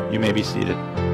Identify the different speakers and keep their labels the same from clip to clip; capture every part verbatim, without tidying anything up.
Speaker 1: You may be seated.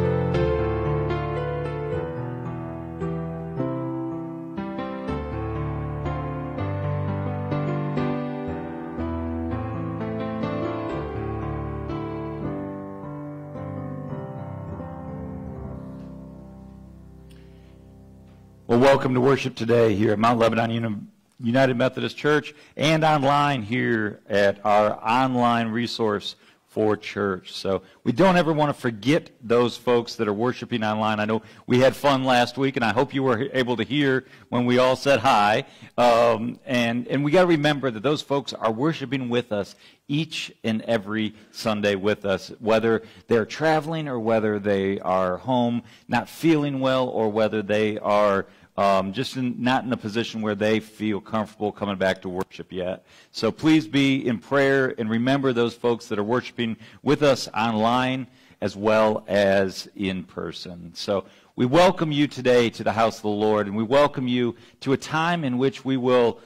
Speaker 1: Well, welcome to worship today here at Mount Lebanon Uni- United Methodist Church and online here at our online resource for church. So we don't ever want to forget those folks that are worshiping online. I know we had fun last week, and I hope you were able to hear when we all said hi. Um, and, and we got to remember that those folks are worshiping with us each and every Sunday with us, whether they're traveling or whether they are home not feeling well or whether they are Um, just in, not in a position where they feel comfortable coming back to worship yet. So please be in prayer and remember those folks that are worshiping with us online as well as in person. So we welcome you today to the house of the Lord, and we welcome you to a time in which we will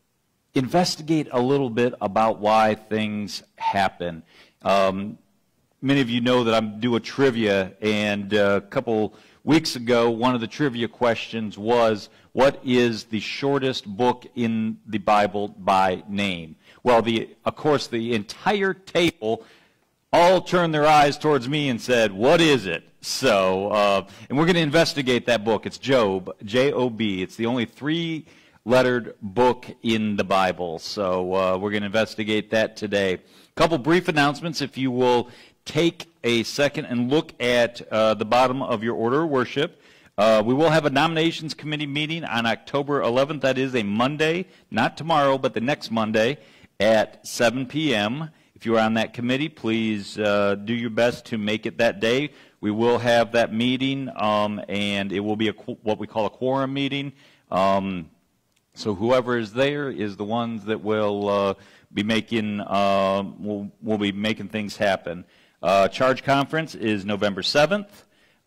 Speaker 1: investigate a little bit about why things happen. Um, many of you know that I'm doing trivia, and a couple weeks ago, one of the trivia questions was, what is the shortest book in the Bible by name? Well, the, of course, the entire table all turned their eyes towards me and said, what is it? So, uh, and we're going to investigate that book. It's Job, J O B. It's the only three-lettered book in the Bible. So uh, we're going to investigate that today. A couple brief announcements, if you will take a second and look at uh, the bottom of your order of worship. Uh, we will have a nominations committee meeting on October eleventh. That is a Monday, not tomorrow, but the next Monday at seven p m If you are on that committee, please uh, do your best to make it that day. We will have that meeting, um, and it will be a, what we call a quorum meeting. Um, so whoever is there is the ones that will uh, be making uh, will will be making things happen. Uh, Charge Conference is November seventh,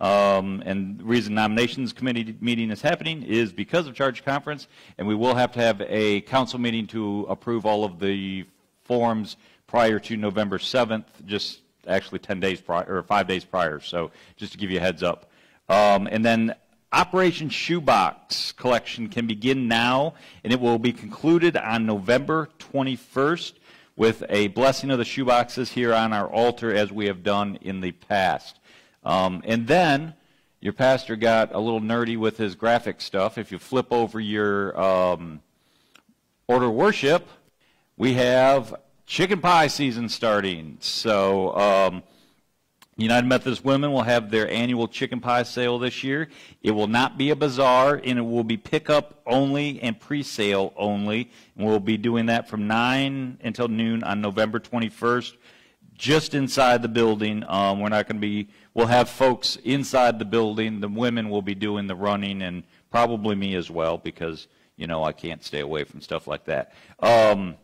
Speaker 1: um, and the reason Nominations Committee meeting is happening is because of Charge Conference, and we will have to have a council meeting to approve all of the forms prior to November seventh, just actually ten days prior, or five days prior, so just to give you a heads up. Um, and then Operation Shoebox collection can begin now, and it will be concluded on November twenty-first. With a blessing of the shoeboxes here on our altar as we have done in the past. Um, and then your pastor got a little nerdy with his graphic stuff. If you flip over your um, order of worship, we have chicken pie season starting. So um, United Methodist Women will have their annual chicken pie sale this year. It will not be a bazaar, and it will be pickup only and pre-sale only. And we'll be doing that from nine until noon on November twenty-first, just inside the building. Um, we're not going to be, we'll have folks inside the building. The women will be doing the running, and probably me as well, because, you know, I can't stay away from stuff like that. Um,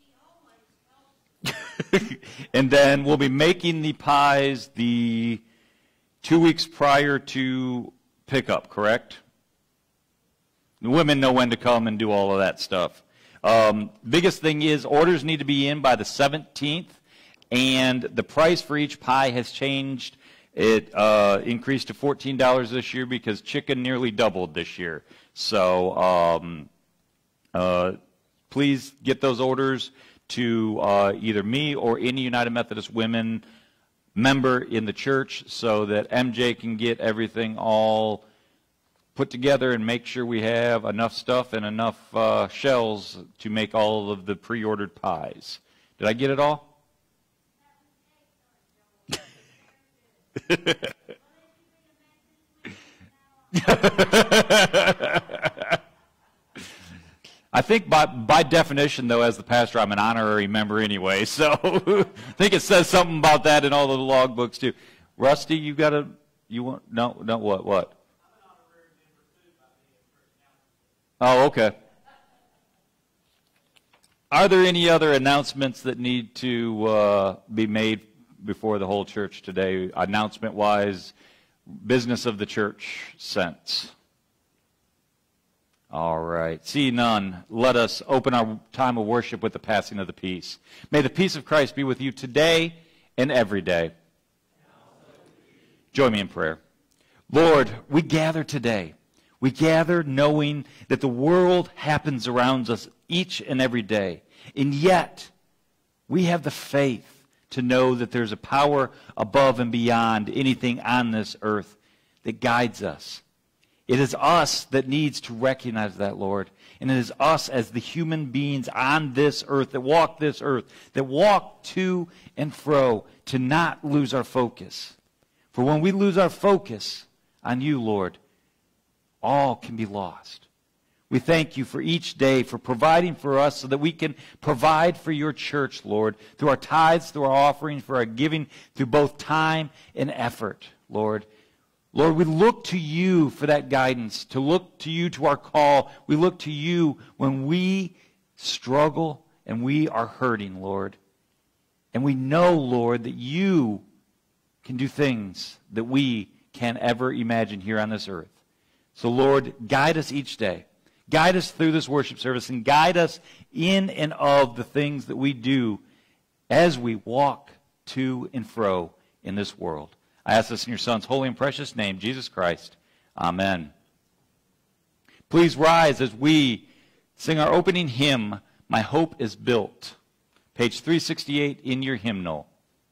Speaker 1: and then we'll be making the pies the two weeks prior to pickup, correct? The women know when to come and do all of that stuff. Um, biggest thing is orders need to be in by the seventeenth, and the price for each pie has changed. It uh, increased to fourteen dollars this year because chicken nearly doubled this year. So um, uh, please get those orders to uh, either me or any United Methodist Women member in the church so that M J can get everything all put together and make sure we have enough stuff and enough uh, shells to make all of the pre-ordered pies. Did I get it all? I think by, by definition, though, as the pastor, I'm an honorary member anyway, so I think it says something about that in all of the log books, too. Rusty, you got to, you want, no, no, what, what? Oh, okay. Are there any other announcements that need to uh, be made before the whole church today, announcement-wise, business of the church sense? All right. See none. Let us open our time of worship with the passing of the peace. May the peace of Christ be with you today and every day. Join me in prayer. Lord, we gather today. We gather knowing that the world happens around us each and every day. And yet, we have the faith to know that there's a power above and beyond anything on this earth that guides us. It is us that needs to recognize that, Lord. And it is us as the human beings on this earth, that walk this earth, that walk to and fro, to not lose our focus. For when we lose our focus on you, Lord, all can be lost. We thank you for each day, for providing for us so that we can provide for your church, Lord, through our tithes, through our offerings, for our giving, through both time and effort, Lord. Lord, we look to you for that guidance, to look to you to our call. We look to you when we struggle and we are hurting, Lord. And we know, Lord, that you can do things that we can't ever imagine here on this earth. So, Lord, guide us each day. Guide us through this worship service and guide us in and of the things that we do as we walk to and fro in this world. I ask this in your Son's holy and precious name, Jesus Christ. Amen. Please rise as we sing our opening hymn, My Hope is Built. Page three sixty-eight in your hymnal.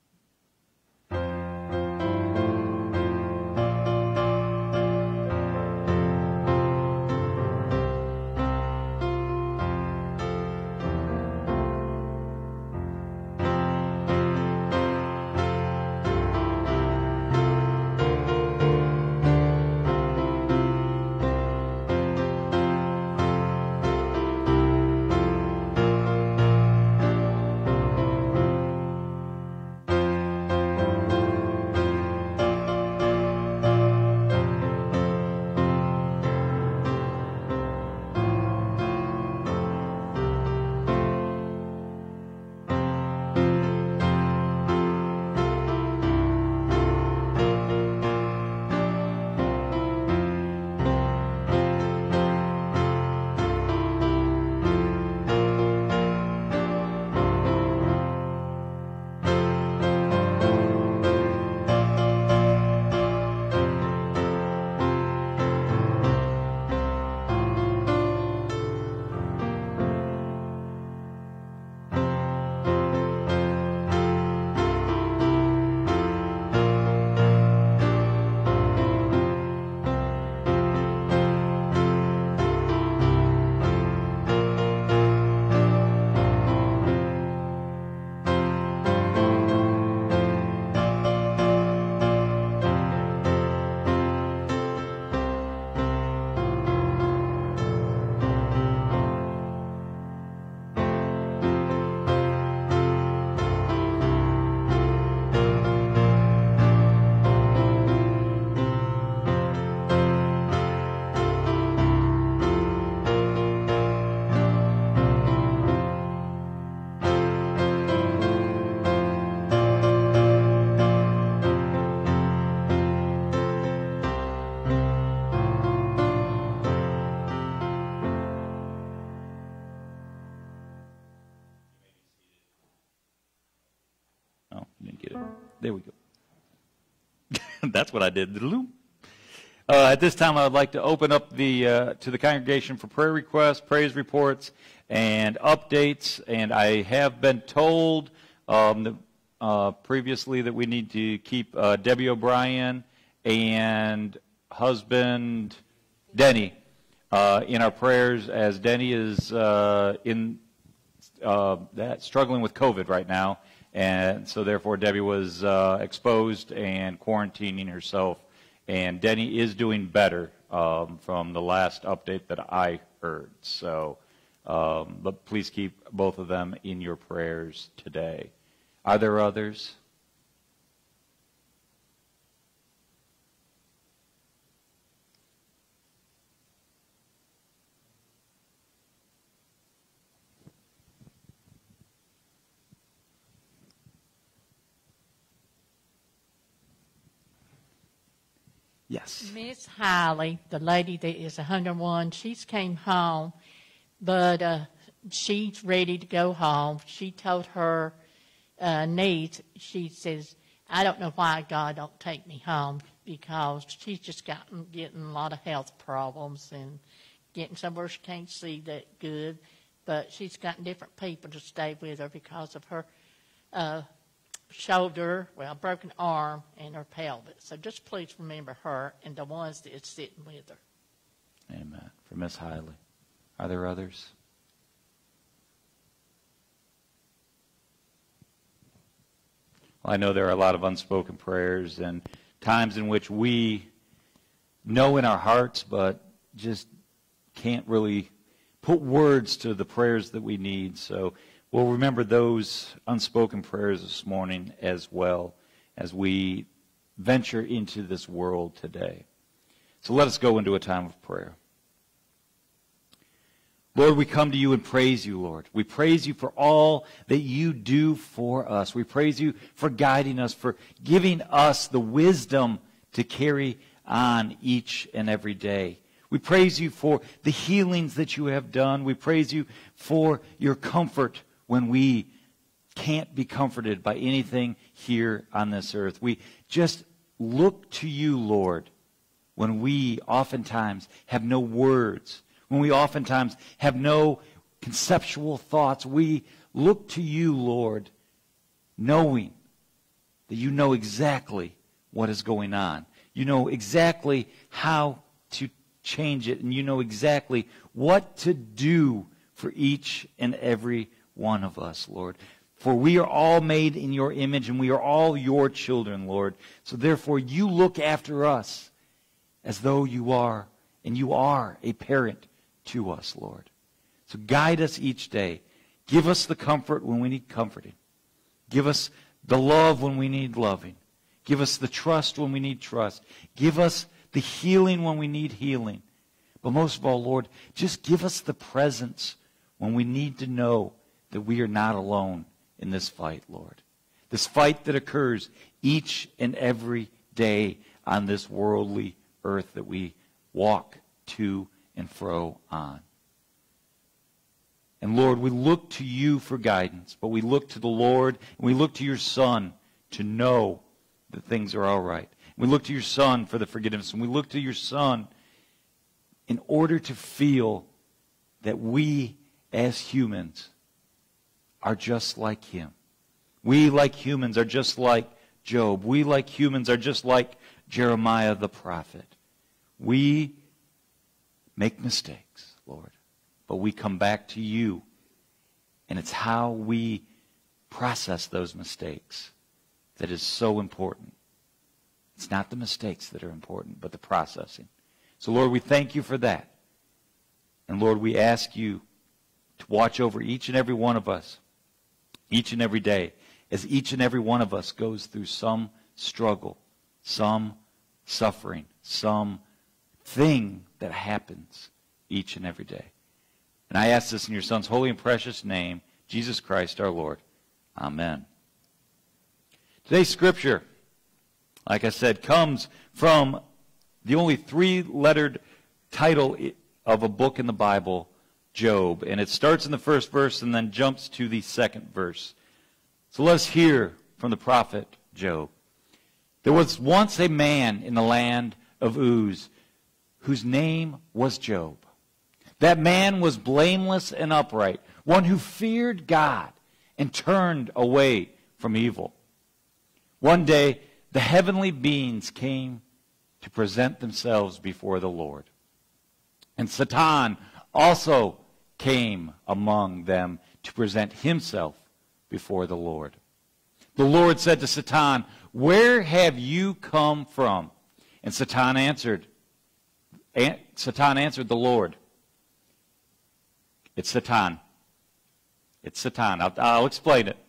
Speaker 1: There we go. That's what I did. Uh, at this time, I would like to open up the uh, to the congregation for prayer requests, praise reports, and updates. And I have been told um, the, uh, previously that we need to keep uh, Debbie O'Brien and husband Denny uh, in our prayers, as Denny is uh, in uh, that struggling with COVID right now. And so, therefore, Debbie was uh, exposed and quarantining herself. And Denny is doing better um, from the last update that I heard. So, um, but please keep both of them in your prayers today. Are there others? Yes.
Speaker 2: Miss Hiley, the lady that is one hundred one, she's came home, but uh, she's ready to go home. She told her uh, niece, she says, I don't know why God don't take me home. because she's just gotten getting a lot of health problems and getting somewhere she can't see that good. But she's gotten different people to stay with her because of her uh, shoulder, well, broken arm, and her pelvis. So just please remember her and the ones that is sitting with her.
Speaker 1: Amen. For Miss Hiley. Are there others? Well, I know there are a lot of unspoken prayers and times in which we know in our hearts but just can't really put words to the prayers that we need. So we'll remember those unspoken prayers this morning as well as we venture into this world today. So let us go into a time of prayer. Lord, we come to you and praise you, Lord. We praise you for all that you do for us. We praise you for guiding us, for giving us the wisdom to carry on each and every day. We praise you for the healings that you have done. We praise you for your comfort when we can't be comforted by anything here on this earth. We just look to you, Lord, when we oftentimes have no words, when we oftentimes have no conceptual thoughts. We look to you, Lord, knowing that you know exactly what is going on. You know exactly how to change it, and you know exactly what to do for each and every one of us, Lord. For we are all made in your image, and we are all your children, Lord. So therefore, you look after us as though you are, and you are a parent to us, Lord. So guide us each day. Give us the comfort when we need comforting. Give us the love when we need loving. Give us the trust when we need trust. Give us the healing when we need healing. But most of all, Lord, just give us the presence when we need to know that we are not alone in this fight, Lord. This fight that occurs each and every day on this worldly earth that we walk to and fro on. And Lord, we look to you for guidance, but we look to the Lord and we look to your Son to know that things are all right. We look to your Son for the forgiveness, and we look to your Son in order to feel that we as humans are just like him. We, like humans, are just like Job. We, like humans, are just like Jeremiah the prophet. We make mistakes, Lord, but we come back to you, and it's how we process those mistakes that is so important. It's not the mistakes that are important, but the processing. So, Lord, we thank you for that. And, Lord, we ask you to watch over each and every one of us, each and every day, as each and every one of us goes through some struggle, some suffering, some thing that happens each and every day. And I ask this in your Son's holy and precious name, Jesus Christ our Lord. Amen. Today's scripture, like I said, comes from the only three-lettered title of a book in the Bible, Job. And it starts in the first verse and then jumps to the second verse. So let's hear from the prophet Job. There was once a man in the land of Uz whose name was Job. That man was blameless and upright, one who feared God and turned away from evil. One day, the heavenly beings came to present themselves before the Lord. And Satan also came among them to present himself before the Lord. The Lord said to Satan, "Where have you come from?" And Satan answered, Satan answered the Lord, "It's Satan. It's Satan. I'll, I'll explain it.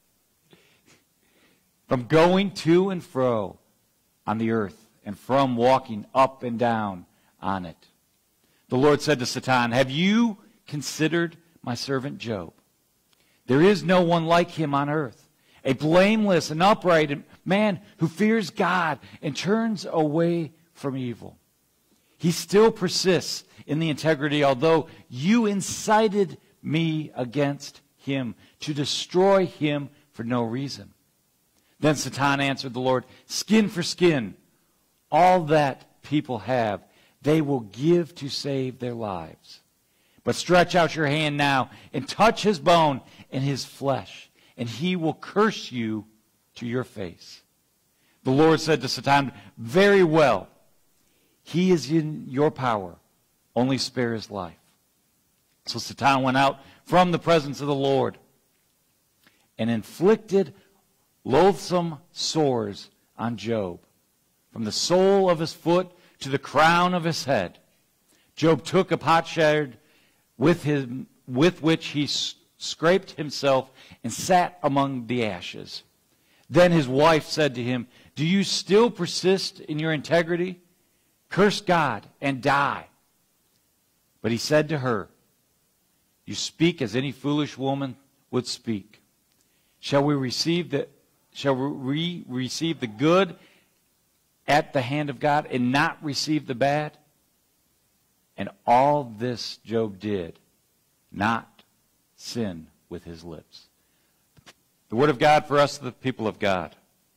Speaker 1: From going to and fro on the earth, and from walking up and down on it." The Lord said to Satan, "Have you considered my servant Job? There is no one like him on earth, a blameless and upright man who fears God and turns away from evil. He still persists in the integrity, although you incited me against him to destroy him for no reason." Then Satan answered the Lord, "Skin for skin, all that people have, they will give to save their lives. But stretch out your hand now and touch his bone and his flesh, and he will curse you to your face. The Lord said to Satan, very well, he is in your power. Only spare his life. So Satan went out from the presence of the Lord and inflicted loathsome sores on Job, from the sole of his foot to the crown of his head. Job took a potsherd with him, with which he scraped himself and sat among the ashes. Then his wife said to him, do you still persist in your integrity? Curse God and die. But he said to her, you speak as any foolish woman would speak. Shall we receive the, shall we receive the good at the hand of God and not receive the bad? And all this Job did, not sin with his lips. The word of God for us, the people of God.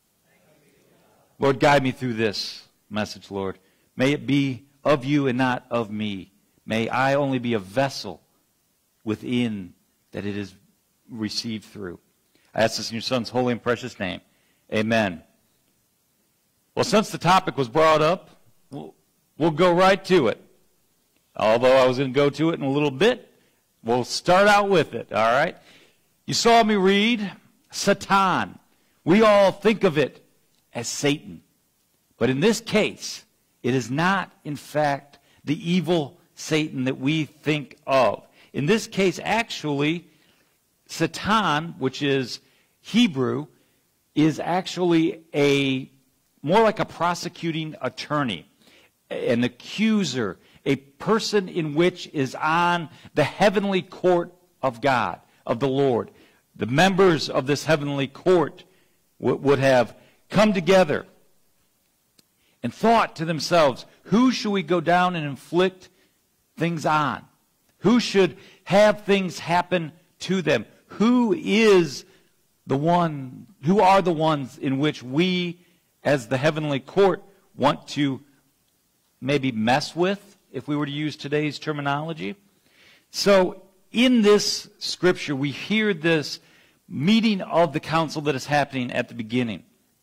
Speaker 1: Lord, guide me through this message, Lord. May it be of you and not of me. May I only be a vessel within that it is received through. I ask this in your Son's holy and precious name. Amen. Well, since the topic was brought up, we'll, we'll go right to it. Although I was going to go to it in a little bit, we'll start out with it, all right? You saw me read Satan. We all think of it as Satan. But in this case, it is not, in fact, the evil Satan that we think of. In this case, actually, Satan, which is Hebrew, is actually a more like a prosecuting attorney, an accuser, a person in which is on the heavenly court of God, of the Lord. The members of this heavenly court w- would have come together and thought to themselves, who should we go down and inflict things on? Who should have things happen to them? Who is the one, who are the ones in which we, as the heavenly court, want to maybe mess with, if we were to use today's terminology? So, in this scripture, we hear this meeting of the council that is happening at the beginning.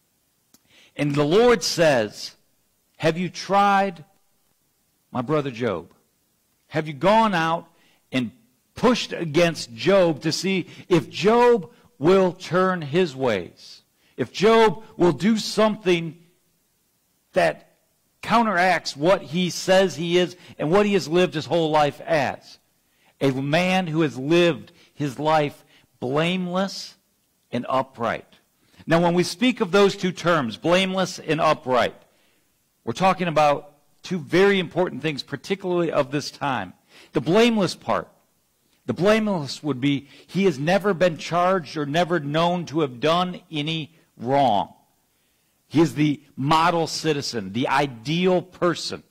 Speaker 1: And the Lord says, have you tried my brother Job? Have you gone out and pushed against Job to see if Job will turn his ways? If Job will do something that counteracts what he says he is and what he has lived his whole life as. A man who has lived his life blameless and upright. Now, when we speak of those two terms, blameless and upright, we're talking about two very important things, particularly of this time. The blameless part. The blameless would be he has never been charged or never known to have done any wrong. He is the model citizen, the ideal person.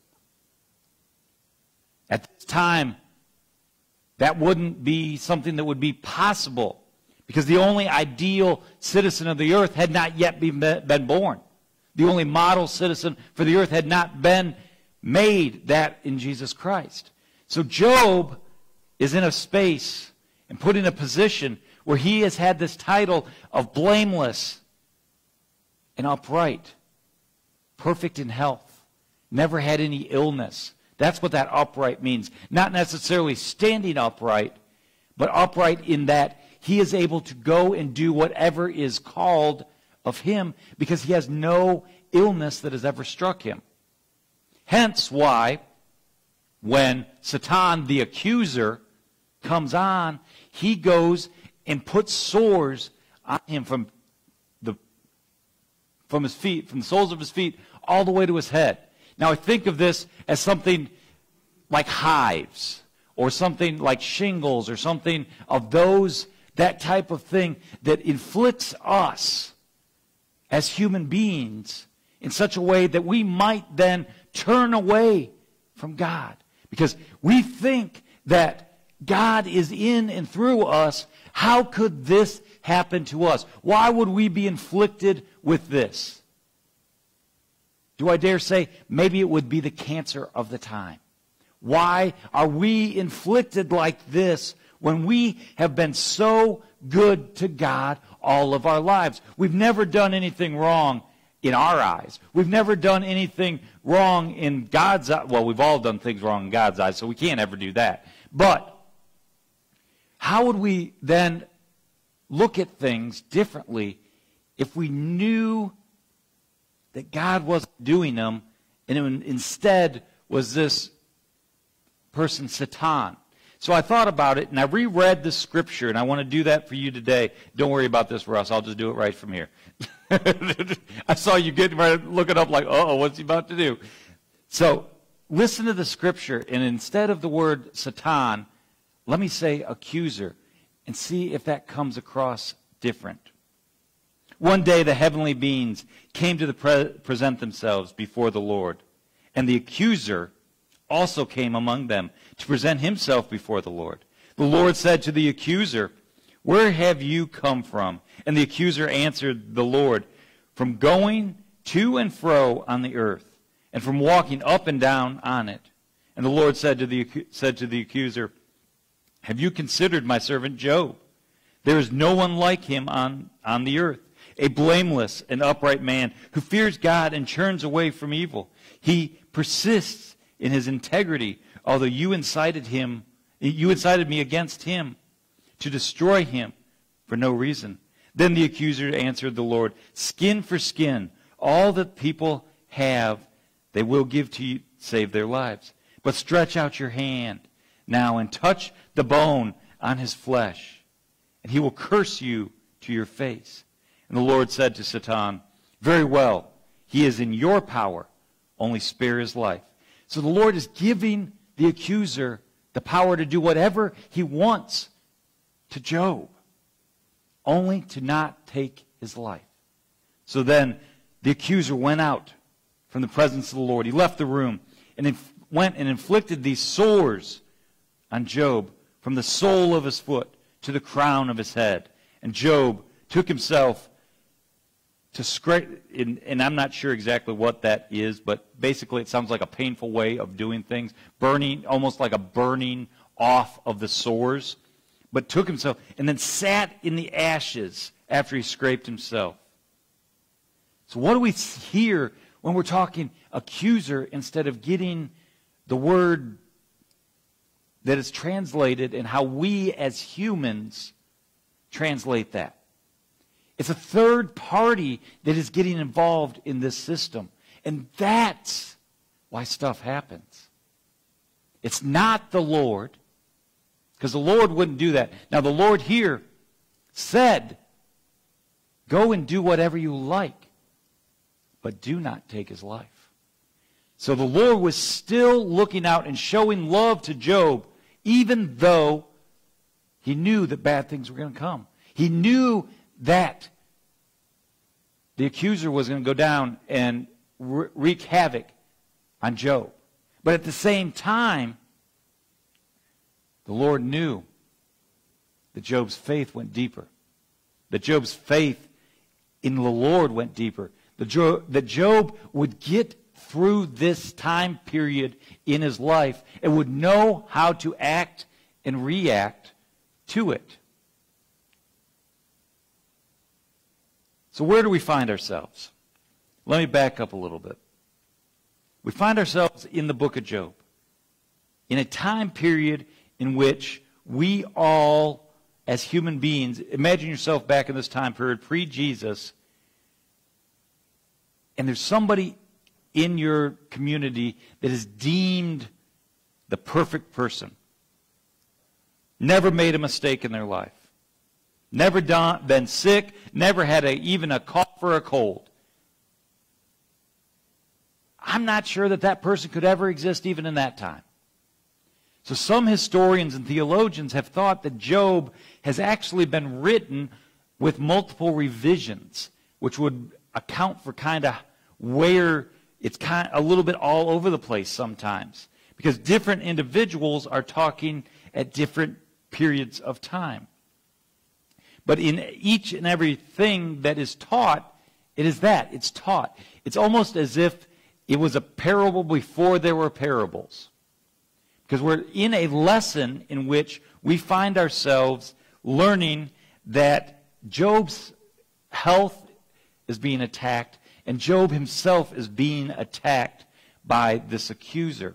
Speaker 1: At this time, that wouldn't be something that would be possible because the only ideal citizen of the earth had not yet been, been born. The only model citizen for the earth had not been made, that in Jesus Christ. So Job is in a space and put in a position where he has had this title of blameless and upright, perfect in health, never had any illness. That's what that upright means. Not necessarily standing upright, but upright in that he is able to go and do whatever is called of him because he has no illness that has ever struck him. Hence why when Satan, the accuser, comes on, he goes and puts sores on him from the from his feet, from the soles of his feet, all the way to his head. Now I think of this as something like hives, or something like shingles, or something of those, that type of thing that inflicts us as human beings in such a way that we might then turn away from God. Because we think that God is in and through us. How could this happen to us? Why would we be inflicted with this? Do I dare say maybe it would be the cancer of the time? Why are we inflicted like this when we have been so good to God all of our lives? We've never done anything wrong in our eyes. We've never done anything wrong in God's eyes. Well, we've all done things wrong in God's eyes, so we can't ever do that. But how would we then look at things differently if we knew that God wasn't doing them, and it instead was this person, Satan? So I thought about it, and I reread the scripture, and I want to do that for you today. Don't worry about this, Russ. I'll just do it right from here. I saw you getting ready to look it up like, uh-oh, what's he about to do? So listen to the scripture, and instead of the word Satan, let me say accuser, and see if that comes across different. One day the heavenly beings came to the pre- present themselves before the Lord, and the accuser also came among them to present himself before the Lord. The Lord said to the accuser, "Where have you come from?" And the accuser answered the Lord, "From going to and fro on the earth, and from walking up and down on it." And the Lord said to the, said to the accuser, "Have you considered my servant Job? There is no one like him on, on the earth, a blameless and upright man who fears God and turns away from evil. He persists in his integrity, although you incited him, you incited me against him to destroy him for no reason." Then the accuser answered the Lord, "Skin for skin, all that people have, they will give to you, save their lives. But stretch out your hand now and touch the bone on his flesh, and he will curse you to your face." And the Lord said to Satan, "Very well, he is in your power, only spare his life." So the Lord is giving the accuser the power to do whatever he wants to Job, only to not take his life. So then the accuser went out from the presence of the Lord. He left the room and inf- went and inflicted these sores on Job from the sole of his foot to the crown of his head. And Job took himself to scrape, and, and I'm not sure exactly what that is, but basically it sounds like a painful way of doing things, burning, almost like a burning off of the sores, but took himself and then sat in the ashes after he scraped himself. So what do we hear when we're talking accuser instead of getting the word that is translated and how we as humans translate that? It's a third party that is getting involved in this system. And that's why stuff happens. It's not the Lord, because the Lord wouldn't do that. Now, the Lord here said, "Go and do whatever you like, but do not take his life." So the Lord was still looking out and showing love to Job, even though he knew that bad things were going to come. He knew that the accuser was going to go down and wreak havoc on Job. But at the same time, the Lord knew that Job's faith went deeper. That Job's faith in the Lord went deeper. That Job would get through this time period in his life and would know how to act and react to it. So where do we find ourselves? Let me back up a little bit. We find ourselves in the book of Job, in a time period in which we all, as human beings, imagine yourself back in this time period, pre-Jesus, and there's somebody in your community that is deemed the perfect person. Never made a mistake in their life. Never done, been sick, never had a, even a cough or a cold. I'm not sure that that person could ever exist even in that time. So some historians and theologians have thought that Job has actually been written with multiple revisions, which would account for kind of where it's kind of a little bit all over the place sometimes, because different individuals are talking at different periods of time. But in each and every thing that is taught, it is that. It's taught. It's almost as if It was a parable before there were parables. Because we're in a lesson in which we find ourselves learning that Job's health is being attacked, and Job himself is being attacked by this accuser.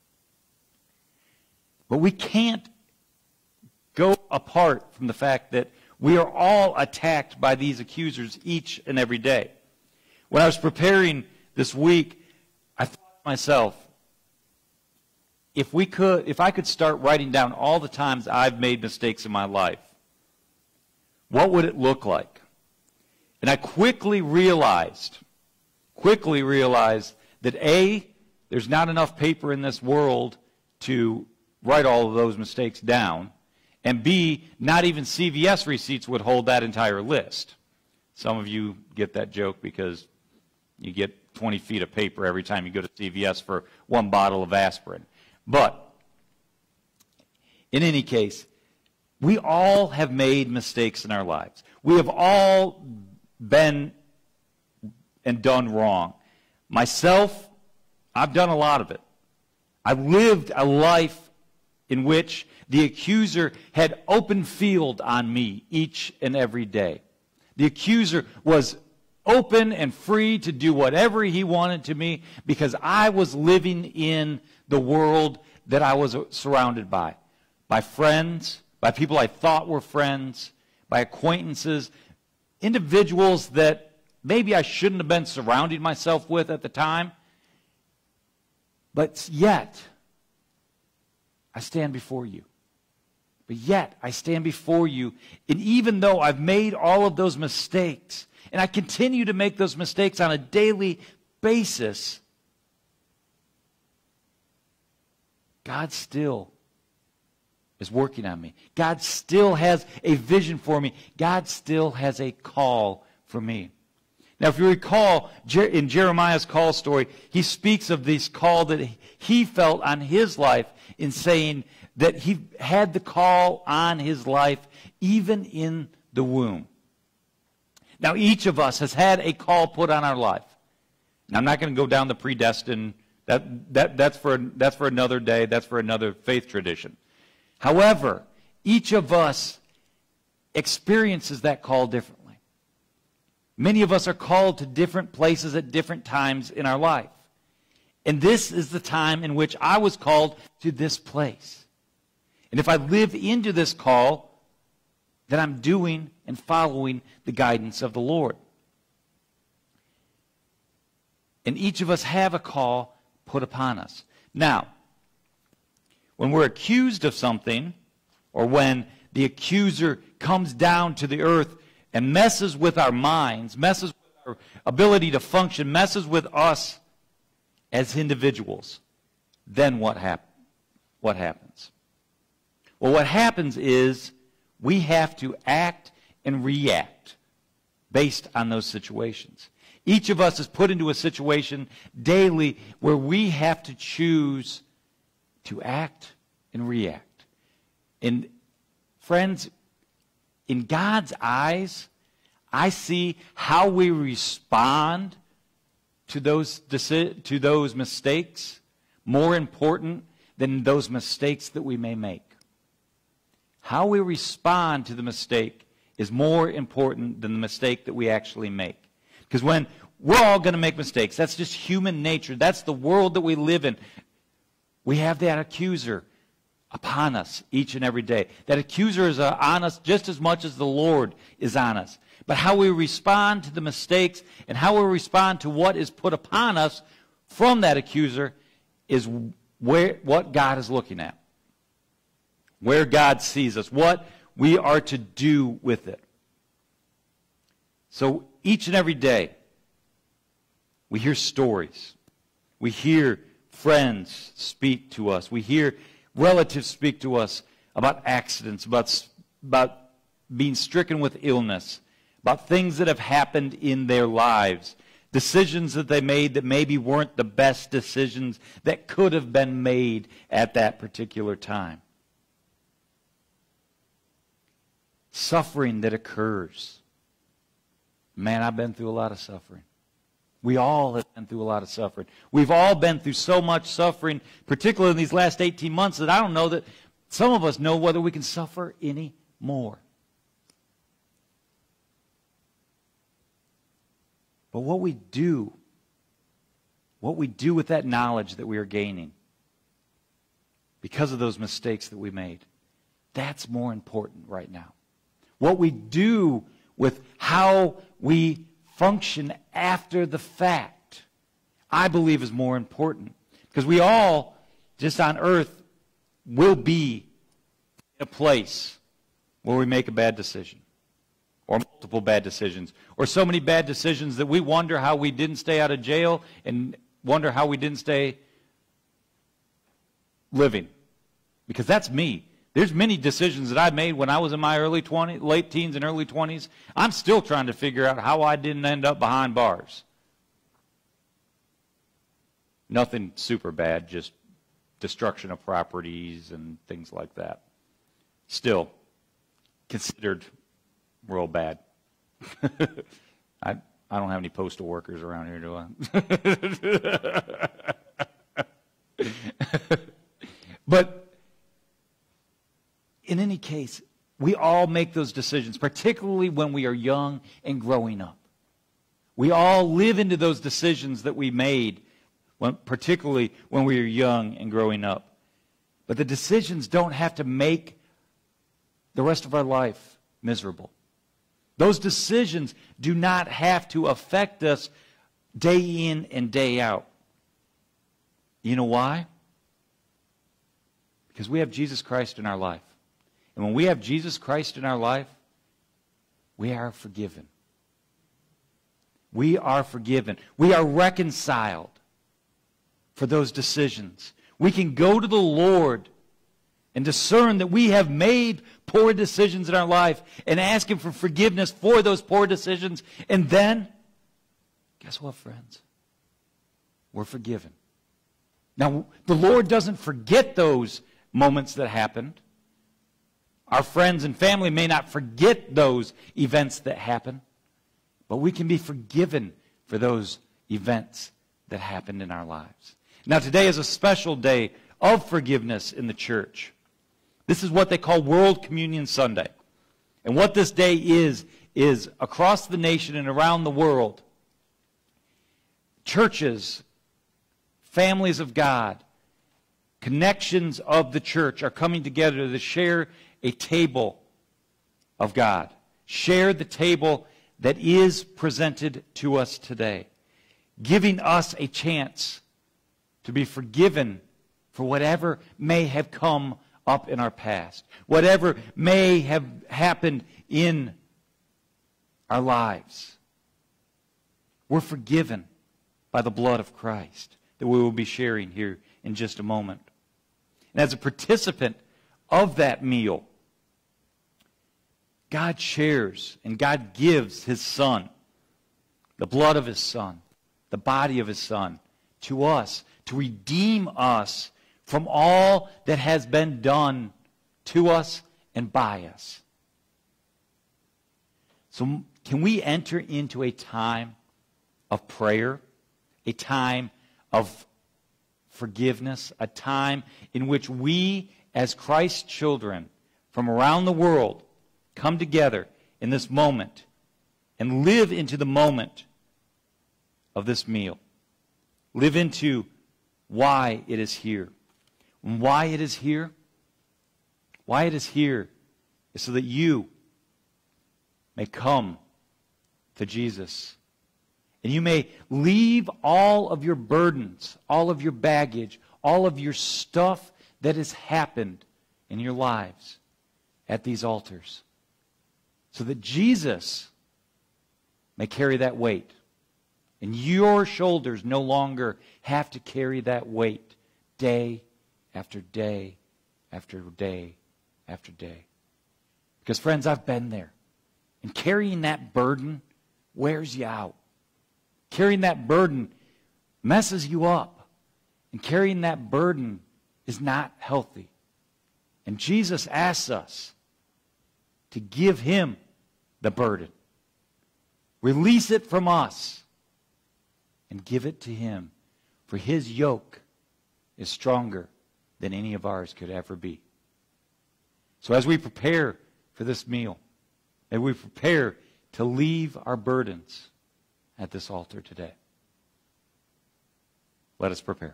Speaker 1: But we can't go apart from the fact that we are all attacked by these accusers each and every day. When I was preparing this week, I thought to myself, if we could, if I could start writing down all the times I've made mistakes in my life, what would it look like? And I quickly realized, quickly realized that A, there's not enough paper in this world to write all of those mistakes down, and B, not even C V S receipts would hold that entire list. Some of you get that joke because you get twenty feet of paper every time you go to C V S for one bottle of aspirin. But, in any case, we all have made mistakes in our lives. We have all been and done wrong. Myself, I've done a lot of it. I've lived a life in which the accuser had open field on me each and every day. The accuser was open and free to do whatever he wanted to me because I was living in the world that I was surrounded by. By friends, by people I thought were friends, by acquaintances, individuals that maybe I shouldn't have been surrounding myself with at the time. But yet, I stand before you. But yet, I stand before you, and even though I've made all of those mistakes, and I continue to make those mistakes on a daily basis, God still is working on me. God still has a vision for me. God still has a call for me. Now, if you recall, in Jeremiah's call story, he speaks of this call that he felt on his life in saying that he had the call on his life even in the womb. Now, each of us has had a call put on our life. Now, I'm not going to go down the predestined. That, that, that's, for, that's for another day. That's for another faith tradition. However, each of us experiences that call differently. Many of us are called to different places at different times in our life. And this is the time in which I was called to this place. And if I live into this call, then I'm doing and following the guidance of the Lord. And each of us have a call put upon us. Now, when we're accused of something, or when the accuser comes down to the earth and messes with our minds, messes with our ability to function, messes with us as individuals, then what hap- what happens? Well, what happens is we have to act and react based on those situations. Each of us is put into a situation daily where we have to choose to act and react. And friends, in God's eyes, I see how we respond to those deci- to those mistakes more important than those mistakes that we may make. How we respond to the mistake is more important than the mistake that we actually make. Because when we're all going to make mistakes, that's just human nature. That's the world that we live in. We have that accuser upon us each and every day. That accuser is uh, on us just as much as the Lord is on us. But how we respond to the mistakes and how we respond to what is put upon us from that accuser is where what God is looking at. Where God sees us. What we are to do with it. So each and every day, we hear stories. We hear friends speak to us. We hear relatives speak to us about accidents, about, about being stricken with illness, about things that have happened in their lives, decisions that they made that maybe weren't the best decisions that could have been made at that particular time. Suffering that occurs. Man, I've been through a lot of suffering. We all have been through a lot of suffering. We've all been through so much suffering, particularly in these last eighteen months, that I don't know that some of us know whether we can suffer any more. But what we do, what we do with that knowledge that we are gaining, because of those mistakes that we made, that's more important right now. What we do with how we function after the fact, I believe, is more important. Because we all, just on earth, will be in a place where we make a bad decision, or multiple bad decisions, or so many bad decisions that we wonder how we didn't stay out of jail and wonder how we didn't stay living. Because that's me. There's many decisions that I made when I was in my early twenties, late teens and early twenties. I'm still trying to figure out how I didn't end up behind bars. Nothing super bad, just destruction of properties and things like that. Still considered real bad. I I don't have any postal workers around here, do I? But in any case, we all make those decisions, particularly when we are young and growing up. We all live into those decisions that we made, when, particularly when we are young and growing up. But the decisions don't have to make the rest of our life miserable. Those decisions do not have to affect us day in and day out. You know why? Because we have Jesus Christ in our life. And when we have Jesus Christ in our life, we are forgiven. We are forgiven. We are reconciled for those decisions. We can go to the Lord and discern that we have made poor decisions in our life and ask Him for forgiveness for those poor decisions. And then, guess what, friends? We're forgiven. Now, the Lord doesn't forget those moments that happened. Our friends and family may not forget those events that happen, but we can be forgiven for those events that happened in our lives. Now, today is a special day of forgiveness in the church. This is what they call World Communion Sunday. And what this day is, is across the nation and around the world, churches, families of God, connections of the church are coming together to share a table of God. Share the table that is presented to us today, giving us a chance to be forgiven for whatever may have come up in our past, whatever may have happened in our lives. We're forgiven by the blood of Christ that we will be sharing here in just a moment. And as a participant of that meal, God shares and God gives His Son, the blood of His Son, the body of His Son, to us to redeem us from all that has been done to us and by us. So can we enter into a time of prayer, a time of forgiveness, a time in which we as Christ's children from around the world come together in this moment and live into the moment of this meal. Live into why it is here. And why it is here? Why it is here is so that you may come to Jesus. And you may leave all of your burdens, all of your baggage, all of your stuff that has happened in your lives at these altars. So that Jesus may carry that weight. And your shoulders no longer have to carry that weight day after day after day after day. Because, friends, I've been there. And carrying that burden wears you out. Carrying that burden messes you up. And carrying that burden is not healthy. And Jesus asks us to give Him the burden. Release it from us and give it to him, for his yoke is stronger than any of ours could ever be. So as we prepare for this meal, as we prepare to leave our burdens at this altar today, let us prepare.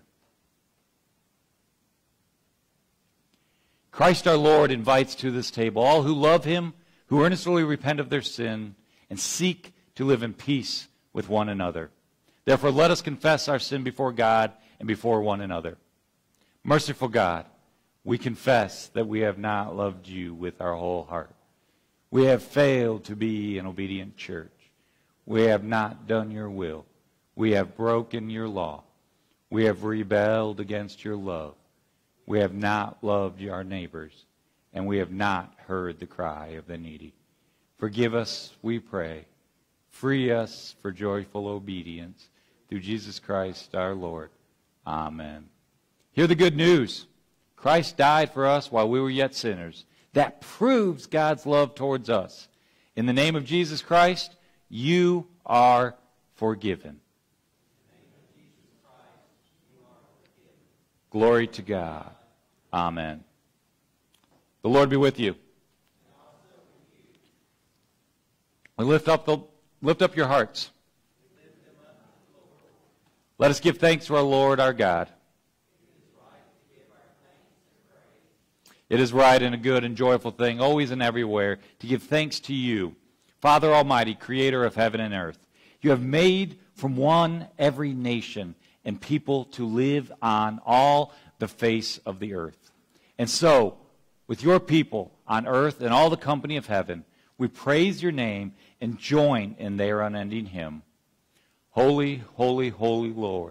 Speaker 1: Christ our Lord invites to this table all who love him, who earnestly repent of their sin, and seek to live in peace with one another. Therefore, let us confess our sin before God and before one another. Merciful God, we confess that we have not loved you with our whole heart. We have failed to be an obedient church. We have not done your will. We have broken your law. We have rebelled against your love. We have not loved our neighbors, and we have not heard the cry of the needy. Forgive us, we pray. Free us for joyful obedience. Through Jesus Christ our Lord. Amen. Hear the good news. Christ died for us while we were yet sinners. That proves God's love towards us. In the name of Jesus Christ, you are forgiven. Glory to God. Amen. The Lord be with you. We lift up the lift up your hearts. Let us give thanks to our Lord our God. It is right and a good and joyful thing, always and everywhere, to give thanks to you, Father Almighty, creator of heaven and earth. You have made from one every nation and people to live on all the face of the earth. And so, with your people on earth and all the company of heaven, we praise your name and join in their unending hymn. Holy, holy, holy Lord.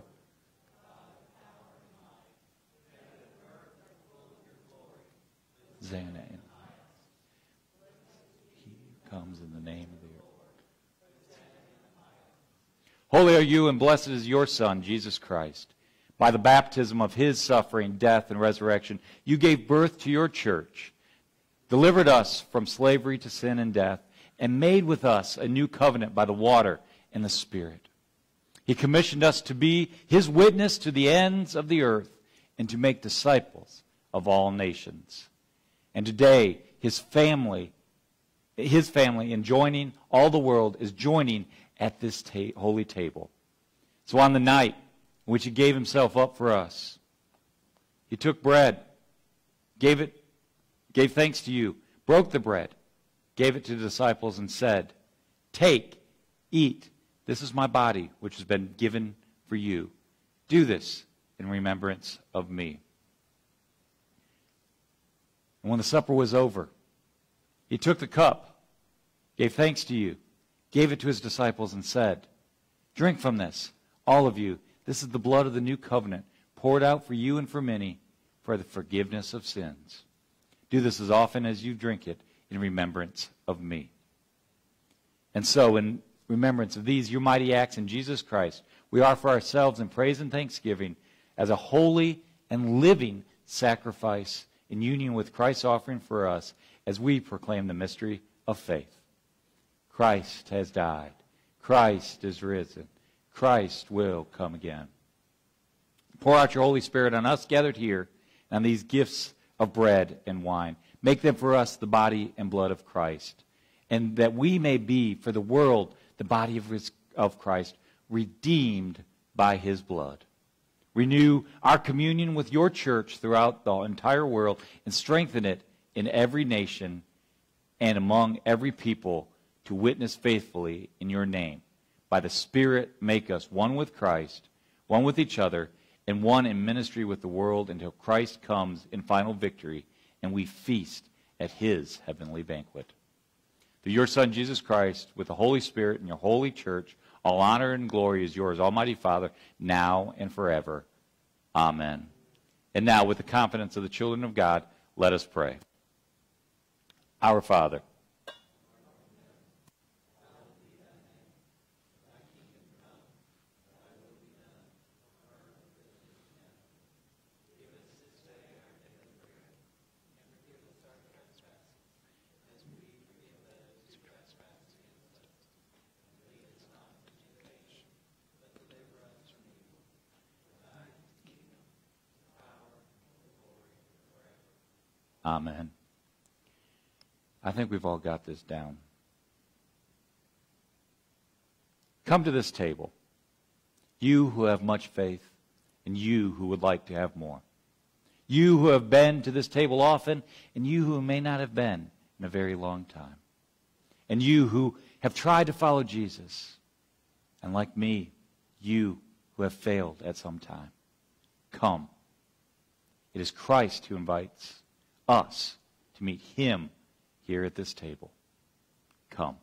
Speaker 1: Hosanna in the highest. He comes in the name of the earth. Holy are you, and blessed is your Son, Jesus Christ. By the baptism of his suffering, death, and resurrection, you gave birth to your church, delivered us from slavery to sin and death, and made with us a new covenant by the water and the Spirit. He commissioned us to be his witness to the ends of the earth and to make disciples of all nations. And today, his family, his family in joining all the world is joining at this ta- holy table. So on the night in which he gave himself up for us, he took bread, gave it, gave thanks to you, broke the bread, gave it to the disciples, and said, "Take, eat. This is my body, which has been given for you. Do this in remembrance of me." And when the supper was over, he took the cup, gave thanks to you, gave it to his disciples, and said, "Drink from this, all of you. This is the blood of the new covenant, poured out for you and for many for the forgiveness of sins. Do this as often as you drink it in remembrance of me." And so, in remembrance of these, your mighty acts in Jesus Christ, we offer ourselves in praise and thanksgiving as a holy and living sacrifice in union with Christ's offering for us as we proclaim the mystery of faith. Christ has died. Christ is risen. Christ will come again. Pour out your Holy Spirit on us gathered here and on these gifts of bread and wine. Make them for us the body and blood of Christ, and that we may be for the world the body of, his, of Christ, redeemed by his blood. Renew our communion with your church throughout the entire world and strengthen it in every nation and among every people to witness faithfully in your name. By the Spirit, make us one with Christ, one with each other, and one in ministry with the world until Christ comes in final victory and we feast at his heavenly banquet. Through your Son, Jesus Christ, with the Holy Spirit and your holy church, all honor and glory is yours, Almighty Father, now and forever. Amen. And now, with the confidence of the children of God, let us pray. Our Father, Amen. I think we've all got this down. Come to this table, you who have much faith, and you who would like to have more. You who have been to this table often, and you who may not have been in a very long time. And you who have tried to follow Jesus, and like me, you who have failed at some time. Come. It is Christ who invites us to meet him here at this table. Come.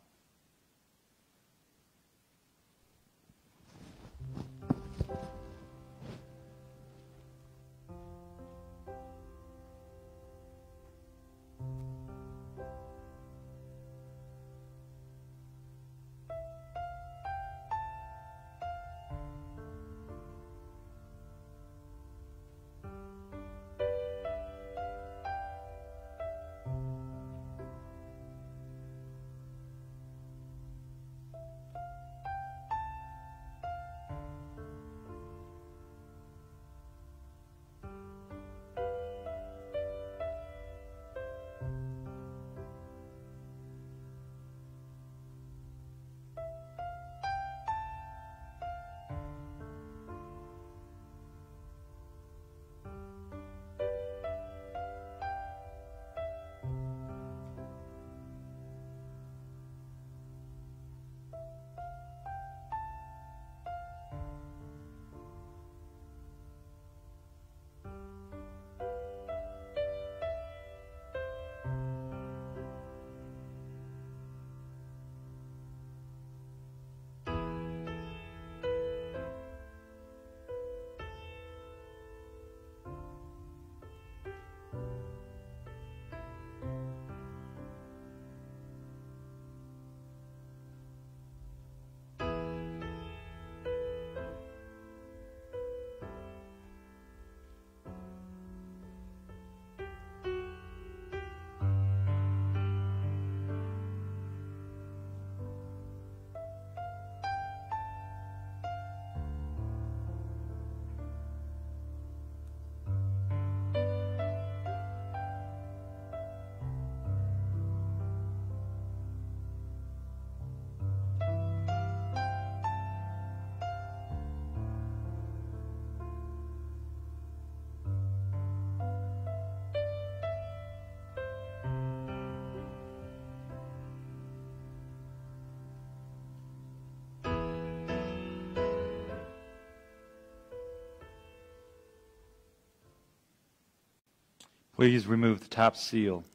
Speaker 1: Please remove the top seal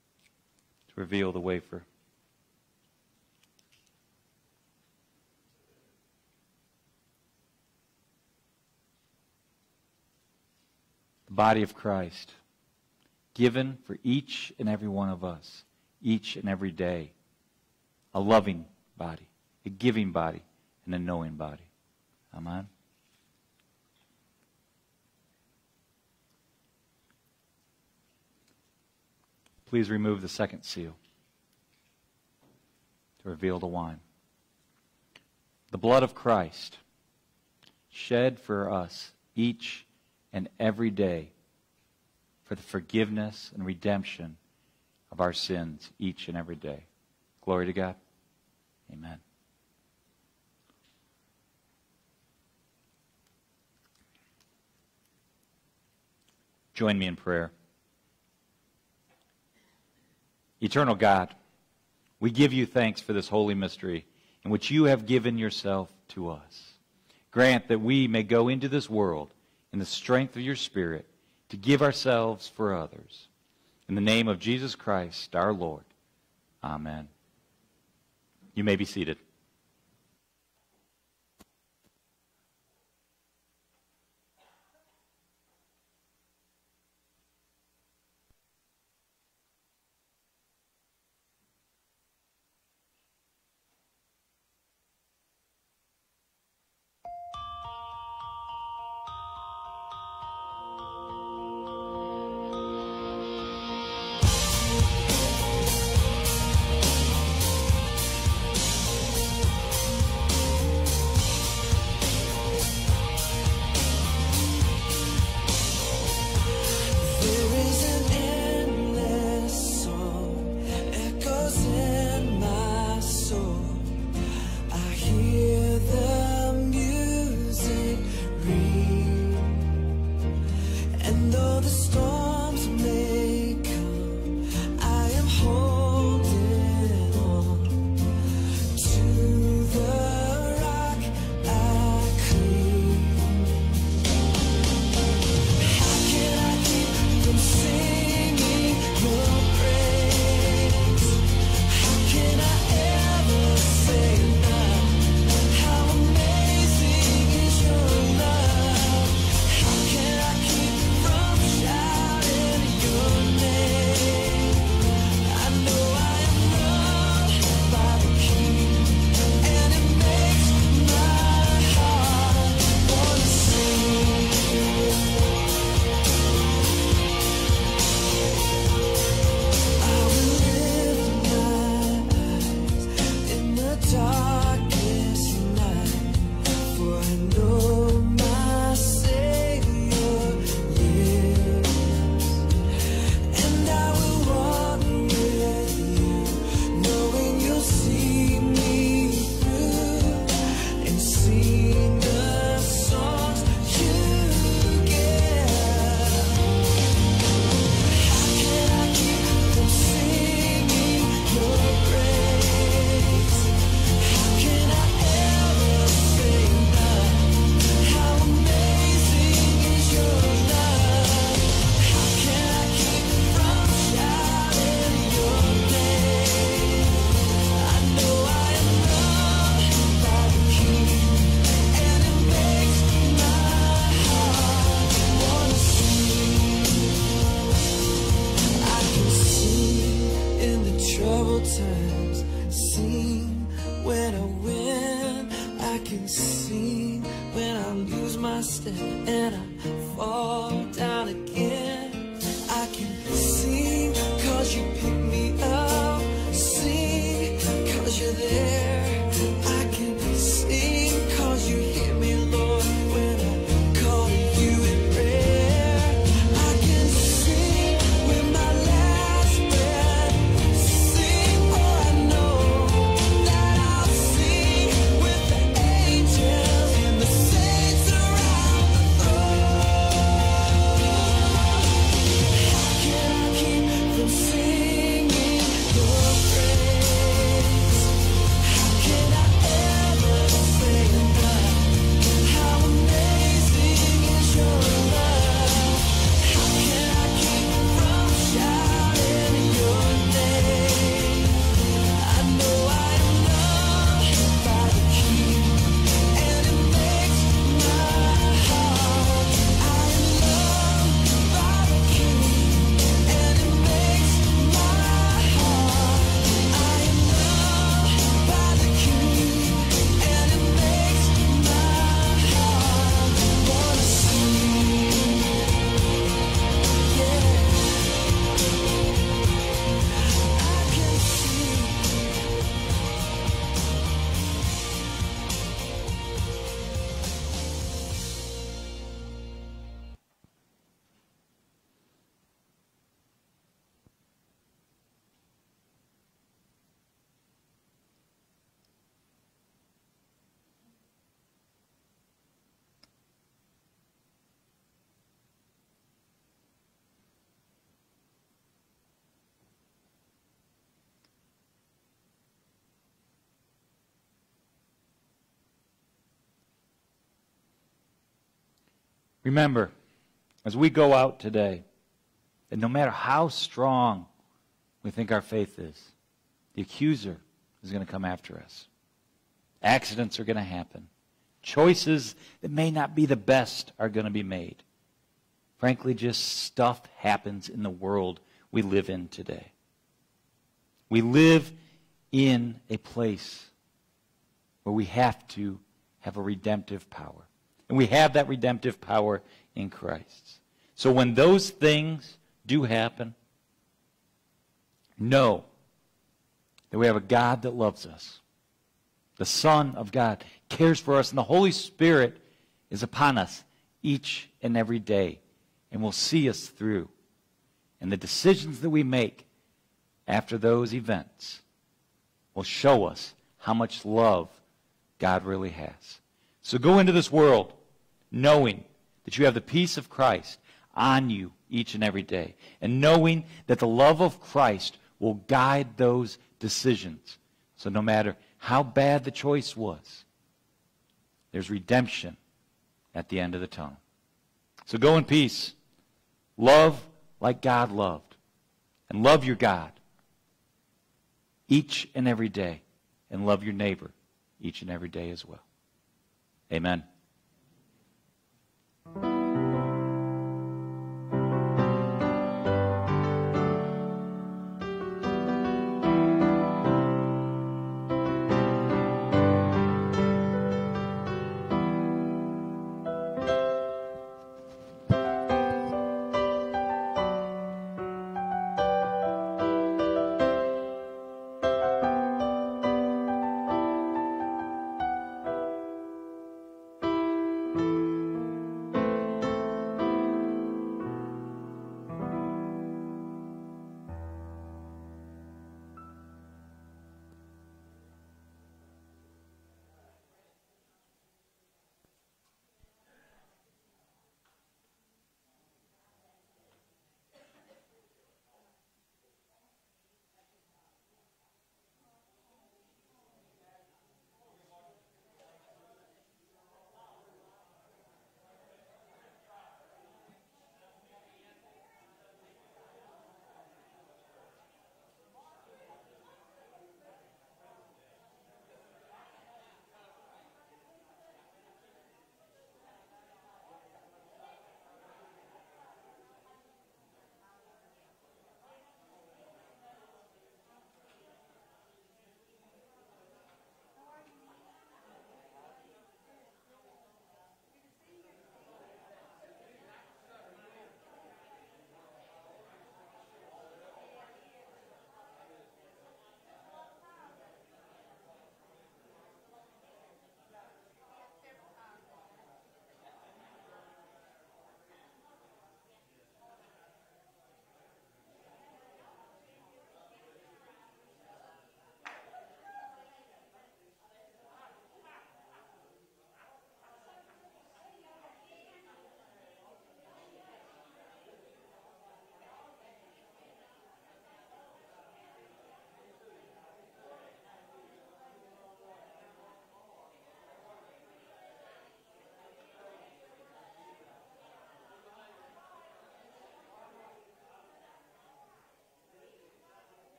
Speaker 1: to reveal the wafer. The body of Christ, given for each and every one of us, each and every day. A loving body, a giving body, and a knowing body. Amen. Please remove the second seal to reveal the wine. The blood of Christ, shed for us each and every day for the forgiveness and redemption of our sins each and every day. Glory to God. Amen. Join me in prayer. Eternal God, we give you thanks for this holy mystery in which you have given yourself to us. Grant that we may go into this world in the strength of your Spirit to give ourselves for others. In the name of Jesus Christ, our Lord. Amen. You may be seated.
Speaker 3: can sing when I lose my step and I fall down again. I can sing cause you pick me up, sing cause you're there. I can sing cause you hear me, Lord, when I call to you in prayer. I can sing with my last breath, sing for I know that I'll sing with the angels and the saints around the throne. How can I keep from singing your praise? How can I ever say enough? How amazing is your love? How can I keep from shouting your name? I know I am loved by the King, and it makes my heart. I am loved by the King, and it makes my heart. I am loved by the King, and it makes my heart wanna sing. Yeah, I can sing.
Speaker 1: Remember, as we go out today, that no matter how strong we think our faith is, the accuser is going to come after us. Accidents are going to happen. Choices that may not be the best are going to be made. Frankly, just stuff happens in the world we live in today. We live in a place where we have to have a redemptive power. And we have that redemptive power in Christ. So when those things do happen, know that we have a God that loves us. The Son of God cares for us, and the Holy Spirit is upon us each and every day and will see us through. And the decisions that we make after those events will show us how much love God really has. So go into this world knowing that you have the peace of Christ on you each and every day, and knowing that the love of Christ will guide those decisions. So no matter how bad the choice was, there's redemption at the end of the tunnel. So go in peace. Love like God loved. And love your God each and every day. And love your neighbor each and every day as well. Amen.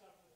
Speaker 4: suffer